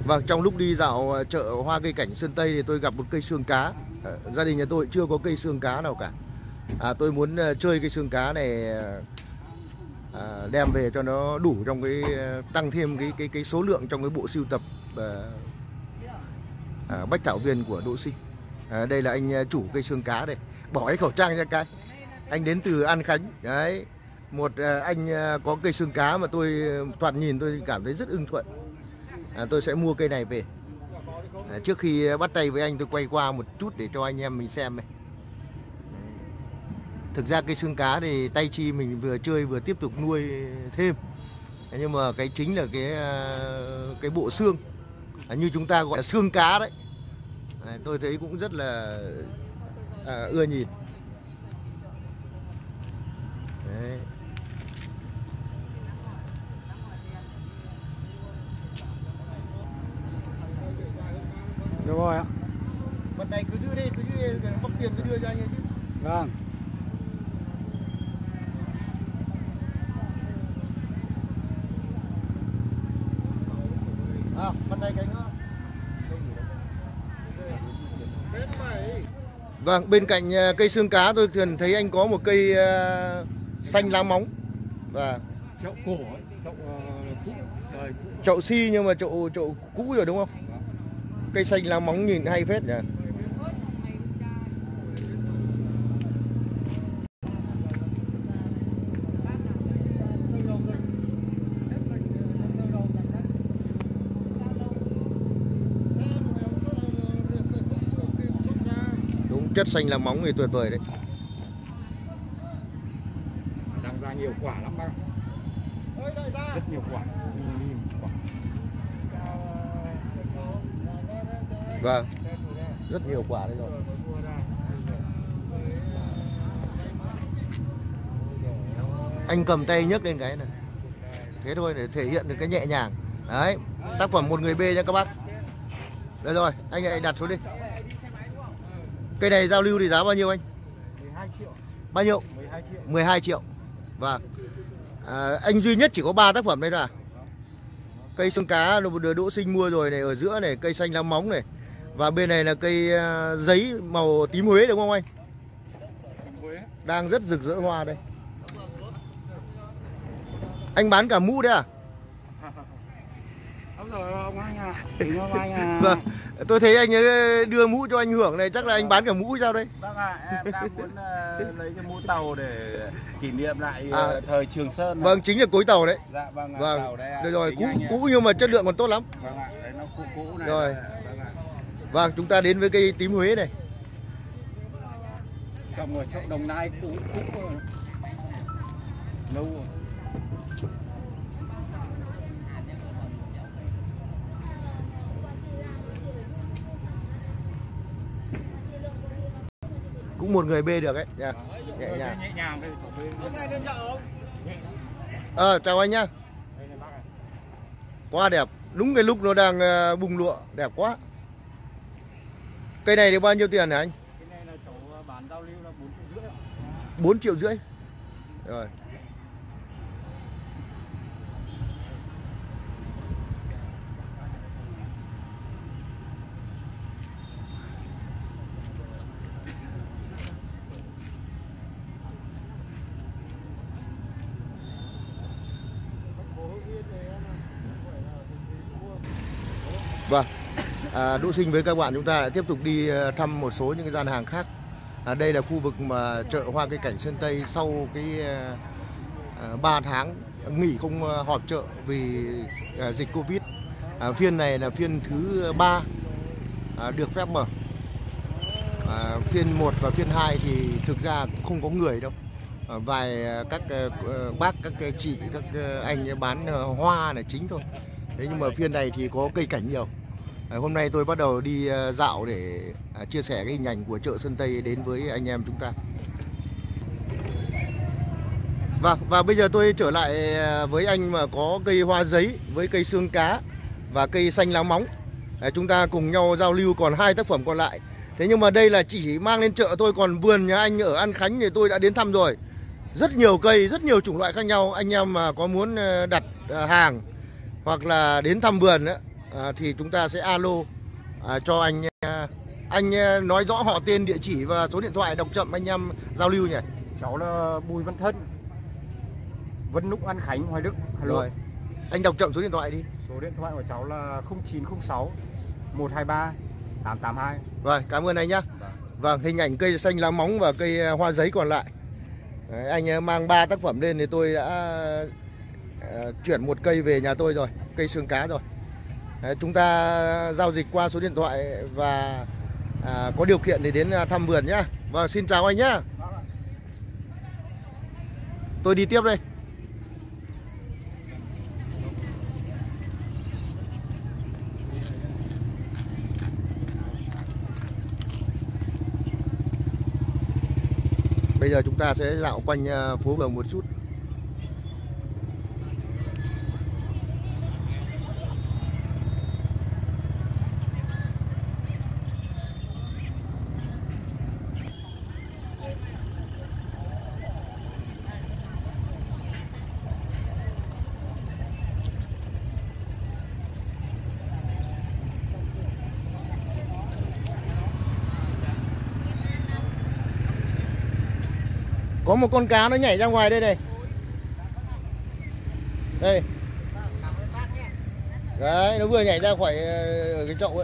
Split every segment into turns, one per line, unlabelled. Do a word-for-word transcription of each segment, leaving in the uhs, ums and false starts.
Vâng, trong lúc đi dạo chợ hoa cây cảnh Sơn Tây thì tôi gặp một cây xương cá. À, gia đình nhà tôi chưa có cây xương cá nào cả. À, tôi muốn chơi cây xương cá này, à, đem về cho nó đủ trong cái tăng thêm cái cái cái số lượng trong cái bộ sưu tập à, à, Bách Thảo Viên của Đỗ Sinh. À, đây là anh chủ cây xương cá đây. Bỏ cái khẩu trang ra cái. Anh đến từ An Khánh. Đấy. Một à, anh có cây xương cá mà tôi thoạt nhìn tôi cảm thấy rất ưng thuận. À, tôi sẽ mua cây này về. À, trước khi bắt tay với anh tôi quay qua một chút để cho anh em mình xem này. Thực ra cây xương cá thì tay chi mình vừa chơi vừa tiếp tục nuôi thêm. Nhưng mà cái chính là cái cái bộ xương, à, như chúng ta gọi là xương cá đấy. À, tôi thấy cũng rất là à, ưa nhìn. Đấy.
Được rồi ạ.
Vật này cứ giữ đi, cứ giữ đi, bóc tiền cứ đưa cho anh ấy chứ.
Vâng.
À, vật này cái nữa. Vâng, bên cạnh cây xương cá tôi thường thấy anh có một cây uh, xanh lá móng. Và
chậu cổ ấy, chậu uh, cũ, đời cũ.
Chậu si nhưng mà chậu chậu cũ rồi đúng không? Cây xanh lá móng nhìn hay phết nhỉ. Đúng, chất xanh lá móng thì tuyệt vời đấy.
Đang ra nhiều quả lắm bác. Rất nhiều quả.
Vâng, rất nhiều quả đây rồi. Anh cầm tay nhấc lên cái này. Thế thôi để thể hiện được cái nhẹ nhàng. Đấy, tác phẩm một người B nha các bác. Đây rồi, anh lại đặt xuống đi. Cây này giao lưu thì giá bao nhiêu anh?
mười hai triệu.
Bao nhiêu?
mười hai triệu.
mười hai triệu. Vâng. À, anh duy nhất chỉ có ba tác phẩm đây thôi à? Cây xương cá được Đỗ Sinh mua rồi này, ở giữa này cây xanh lá móng này. Và bên này là cây giấy màu tím Huế đúng không anh? Đang rất rực rỡ hoa đây. Anh bán cả mũ đấy à? Vâng, tôi thấy anh ấy đưa mũ cho anh hưởng này, chắc là anh bán cả mũ sao đây?
Vâng ạ, à, em đang muốn uh, lấy cái mũ tàu để kỷ niệm lại uh, à, thời Trường Sơn.
Vâng, chính là cối tàu đấy.
Dạ vâng,
vâng.
Tàu đây ạ.
Được rồi, cũ, cũ nhưng mà chất lượng còn tốt lắm.
Vâng ạ, đấy nó cũ cũ này.
Rồi.
Là, vâng ạ.
Vâng, chúng ta đến với cây tím Huế này.
Trong ở chậu Đồng Nai cũ cũ rồi. Lâu rồi.
Cũng một người bê được ấy, nhẹ nhàng.
Nhẹ nhàng đây.
Hôm nay lên chợ không?
Ờ, chào anh nhá. Quá đẹp, đúng cái lúc nó đang bung lụa, đẹp quá. Cây này thì bao nhiêu tiền hả anh?
Cái này là cháu bán giao lưu là bốn triệu rưỡi.
bốn triệu rưỡi. Rồi. Vâng, à, Đỗ Sinh với các bạn chúng ta lại tiếp tục đi thăm một số những cái gian hàng khác. À, đây là khu vực mà chợ hoa cây cảnh Sơn Tây sau cái à, ba tháng nghỉ không họp chợ vì à, dịch Covid. À, phiên này là phiên thứ ba à, được phép mở. À, phiên một và phiên hai thì thực ra cũng không có người đâu. À, vài các uh, bác, các chị, các uh, anh bán uh, hoa là chính thôi. Thế nhưng mà phiên này thì có cây cảnh nhiều. À, hôm nay tôi bắt đầu đi uh, dạo để uh, chia sẻ cái hình ảnh của chợ Sơn Tây đến với anh em chúng ta. Vâng, và bây giờ tôi trở lại uh, với anh mà có cây hoa giấy với cây xương cá và cây xanh lá móng. À, chúng ta cùng nhau giao lưu còn hai tác phẩm còn lại. Thế nhưng mà đây là chỉ mang lên chợ thôi, còn vườn nhà anh ở An Khánh thì tôi đã đến thăm rồi. Rất nhiều cây, rất nhiều chủng loại khác nhau. Anh em mà có muốn đặt hàng hoặc là đến thăm vườn ấy, à, thì chúng ta sẽ alo à, cho anh. À, anh nói rõ họ tên, địa chỉ và số điện thoại, đọc chậm anh em giao lưu nhỉ.
Cháu là Bùi Văn Thân, Vân Núc, An Khánh, Hoài Đức, Hà Nội.
Rồi. Anh đọc chậm số điện thoại đi.
Số điện thoại của cháu là không chín không sáu một hai ba tám tám hai.
Rồi, cảm ơn anh nhá. Vâng, hình ảnh cây xanh lá móng và cây hoa giấy còn lại. Đấy, anh mang ba tác phẩm lên thì tôi đã uh, chuyển một cây về nhà tôi rồi, cây xương cá rồi. Đấy, chúng ta giao dịch qua số điện thoại và à, có điều kiện thì đến thăm vườn nhá. Vâng, xin chào anh nhá. Tôi đi tiếp đây. Bây giờ chúng ta sẽ dạo quanh phố vườn một chút. Có một con cá nó nhảy ra ngoài đây này. Đây. Đấy, nó vừa nhảy ra khỏi ở cái chậu ấy.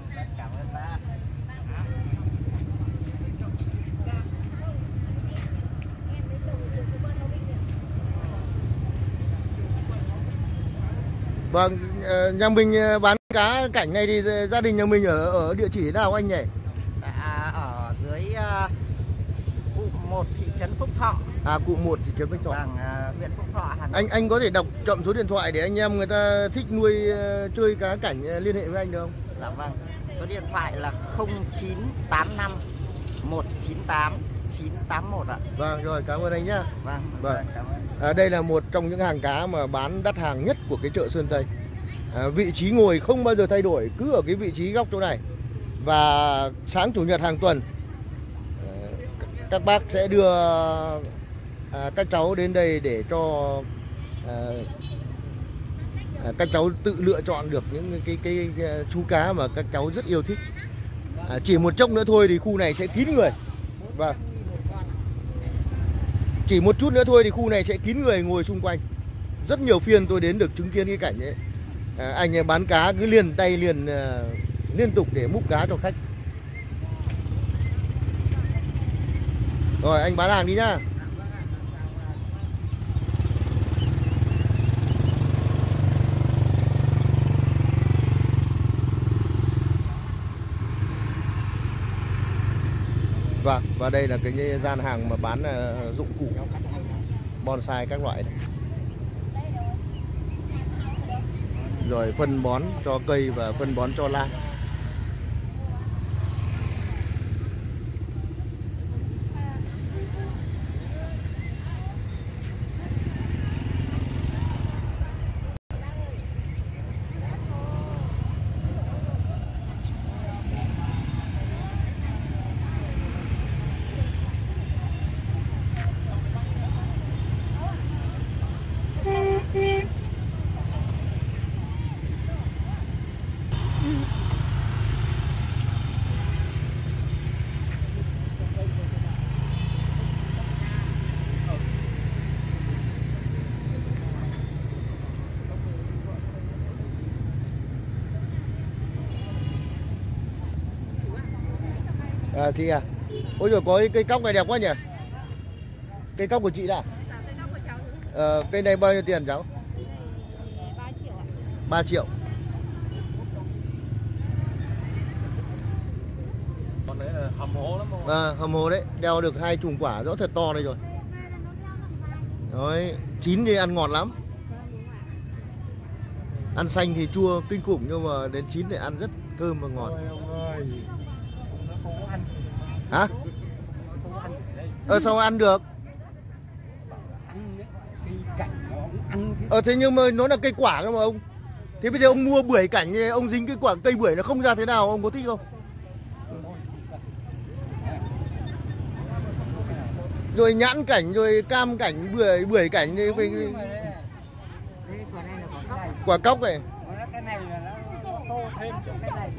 Vâng, nhà mình bán cá cảnh này thì gia đình nhà mình ở ở địa chỉ nào anh nhỉ?
À, ở dưới uh, cụm một thị trấn Phúc Thọ.
À, cụm một thị trấn Phúc Thọ.
Vâng, uh, huyện Phúc Thọ, Hà Nội.
Anh anh có thể đọc chậm số điện thoại để anh em người ta thích nuôi uh, chơi cá cảnh uh, liên hệ với anh được không?
Dạ vâng. Số điện thoại là không chín tám năm một chín tám chín tám một ạ.
Vâng, rồi, cảm ơn anh nhá.
Vâng,
vâng.
Cảm ơn.
À, đây là một trong những hàng cá mà bán đắt hàng nhất của cái chợ Sơn Tây. À, vị trí ngồi không bao giờ thay đổi, cứ ở cái vị trí góc chỗ này. Và sáng chủ nhật hàng tuần à, các bác sẽ đưa à, các cháu đến đây để cho à, à, các cháu tự lựa chọn được những cái, cái, cái chú cá mà các cháu rất yêu thích. À, chỉ một chốc nữa thôi thì khu này sẽ kín người. Vâng. Chỉ một chút nữa thôi thì khu này sẽ kín người ngồi xung quanh. Rất nhiều phiên tôi đến được chứng kiến cái cảnh ấy. À, anh ấy bán cá cứ liền tay liền uh, liên tục để múc cá cho khách. Rồi, anh bán hàng đi nhá. Vâng, và đây là cái gian hàng mà bán uh, dụng cụ bonsai các loại này. Rồi phân bón cho cây và phân bón cho lan. À, chị à, ôi giời, có cây cóc này đẹp quá nhỉ. Cây cóc của chị đã.
Cây cóc của cháu.
Ờ, cây này bao nhiêu tiền cháu?
ba triệu ạ.
ba triệu.
Con đấy là hầm hố lắm không?
À, hầm hồ đấy, đeo được hai chùm quả rõ thật to đây rồi. Đấy, chín thì ăn ngọt lắm. Ăn xanh thì chua kinh khủng, nhưng mà đến chín thì ăn rất thơm và ngọt. Hả? Ờ sao ăn được? Ờ thế nhưng mà nó là cây quả cơ mà ông. Thế bây giờ ông mua bưởi cảnh, ông dính cái quả cây bưởi nó không ra thế nào, ông có thích không? Rồi nhãn cảnh, rồi cam cảnh, bưởi bưởi cảnh thì phải... Quả cóc này.
tô thêm cho cái này.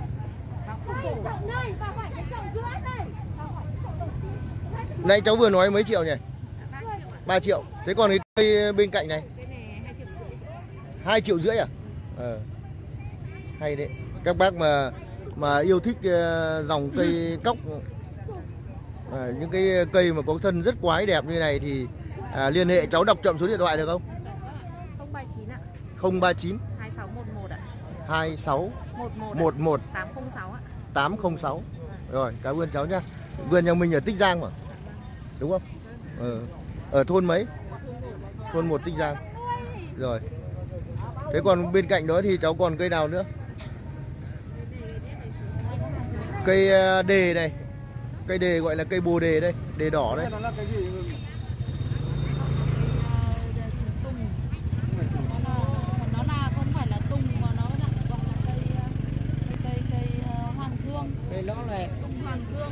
Nãy cháu vừa nói mấy triệu nhỉ? ba triệu. Thế còn cái cây bên cạnh này? hai triệu rưỡi à? Ờ. Hay đấy. Các bác mà mà yêu thích dòng cây cóc, à, những cái cây mà có thân rất quái đẹp như này thì à, liên hệ. Cháu đọc chậm số điện thoại được không?
không ba chín ạ.
không ba chín
hai sáu một một ạ.
hai sáu
một
một một
tám không sáu ạ.
tám không sáu. Rồi, cảm ơn cháu nhá. Vườn nhà mình ở Tích Giang mà. Đúng không? Ờ. Ở thôn mấy? Thôn một Tích Giang. Rồi. Thế còn bên cạnh đó thì cháu còn cây nào nữa? Cây đề này. Cây đề gọi là cây bồ đề đây, đề đỏ đây.
Nó là cái gì?
Nó là không phải là tùng mà nó gọi là cây cây cây cây hoàng dương.
Cây lõ này.
Tùng hoàng dương.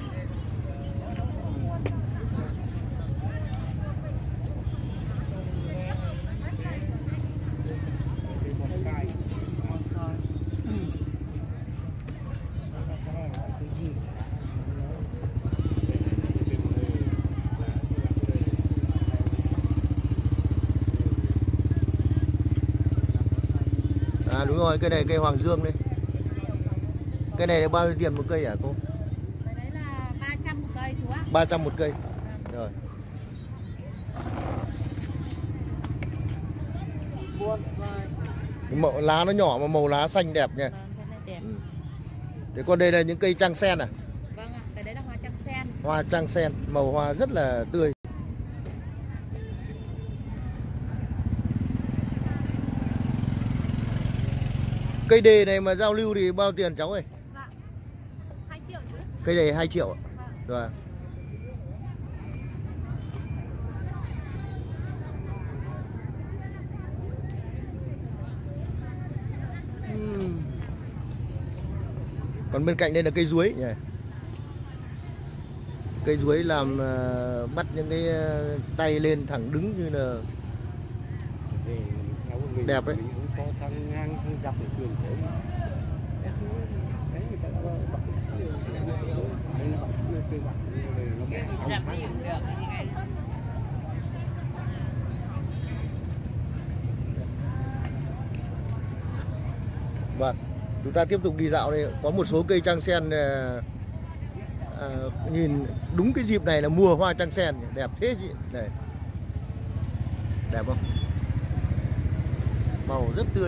À đúng rồi, cây này cây hoàng dương đấy. Cây này là bao nhiêu tiền một cây hả cô?
Cái đấy là ba trăm một cây chú ạ.
ba trăm một cây. Rồi. Màu lá nó nhỏ mà màu lá xanh đẹp nha.
Vâng, cái này đẹp.
Ừ. Thế còn đây là những cây trăng sen à?
Vâng ạ, cái đấy là hoa trăng sen.
Hoa trăng sen, màu hoa rất là tươi. Cây đề này mà giao lưu thì bao tiền cháu ơi?
Dạ. hai triệu chứ.
Cây này hai triệu ạ.
Vâng.
Rồi. Còn bên cạnh đây là cây chuối nhỉ. Cây chuối làm uh, bắt những cái uh, tay lên thẳng đứng như là đẹp ấy. Vâng, chúng ta tiếp tục đi dạo đây. Có một số cây trăng sen à, à, nhìn đúng cái dịp này là mùa hoa trăng sen, đẹp thế chị. Đây. Đẹp không? Màu rất tươi.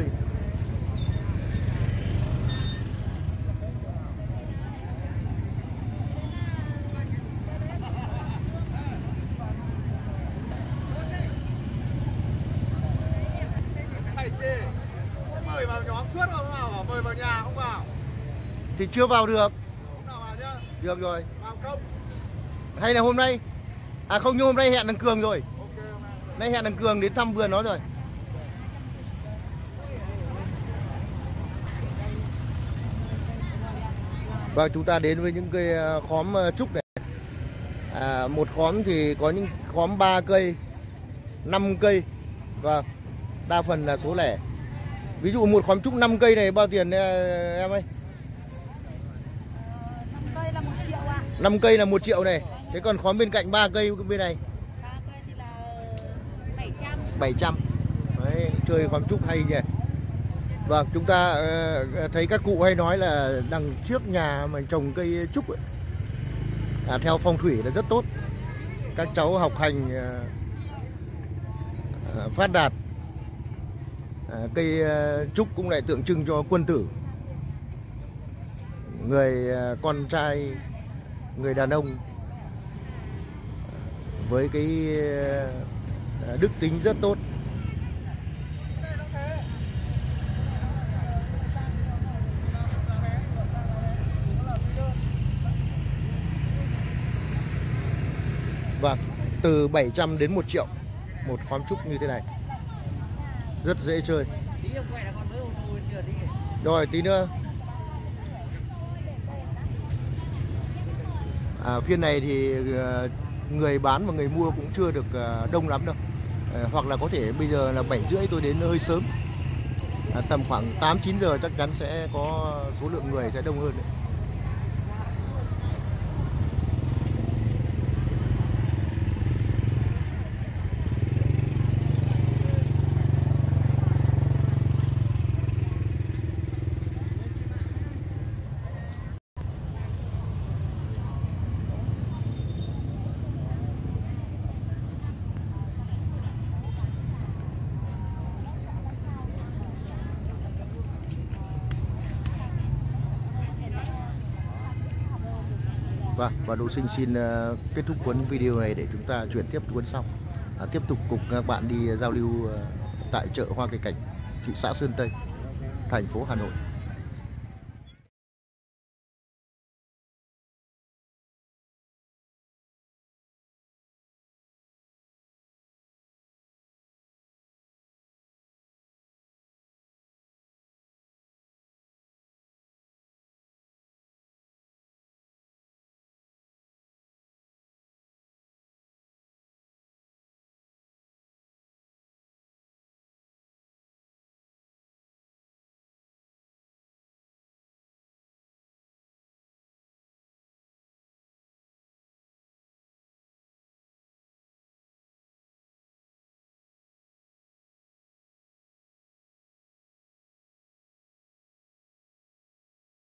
Mời vào nhóm suốt không vào, mời vào nhà không vào.
Thì chưa vào được.
Không nào vào nhá.
Được rồi.
Vào không?
Hay là hôm nay? À không, nhưng hôm nay hẹn thằng Cường rồi.
Ok, hôm nay.
Nay hẹn thằng Cường đến thăm vườn nó rồi. Và chúng ta đến với những cây khóm trúc này. À, một khóm thì có những khóm ba cây, năm cây và đa phần là số lẻ. Ví dụ một khóm trúc năm cây này bao tiền em ơi?
năm cây là một triệu ạ.
năm cây là một triệu này. Thế còn khóm bên cạnh ba cây bên này?
ba cây thì là bảy trăm.
bảy trăm. Đấy, chơi khóm trúc hay nhỉ. Vâng, chúng ta uh, thấy các cụ hay nói là đằng trước nhà mình trồng cây trúc ấy, à, theo phong thủy là rất tốt. Các cháu học hành uh, uh, phát đạt. uh, Cây uh, trúc cũng lại tượng trưng cho quân tử. Người uh, con trai, người đàn ông với cái uh, đức tính rất tốt. Vâng, từ bảy trăm đến một triệu một khóm trúc như thế này. Rất dễ chơi. Rồi tí nữa. À, phiên này thì người bán và người mua cũng chưa được đông lắm đâu. À, hoặc là có thể bây giờ là bảy rưỡi tôi đến hơi sớm. À, tầm khoảng tám chín giờ chắc chắn sẽ có số lượng người sẽ đông hơn đấy. Vâng, và Độ Sinh xin uh, kết thúc cuốn video này để chúng ta chuyển tiếp cuốn sau. À, tiếp tục cùng các bạn đi giao lưu uh, tại chợ Hoa Cây Cảnh, thị xã Sơn Tây, thành phố Hà Nội.